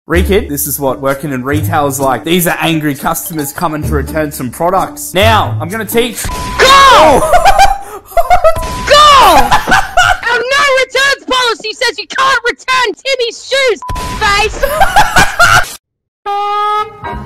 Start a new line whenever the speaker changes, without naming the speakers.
Rekid, this is what working in retail is like. These are angry customers coming to return some products. Now, I'm gonna teach-
Go! Go! Our no returns policy says you can't return Timmy's shoes, face!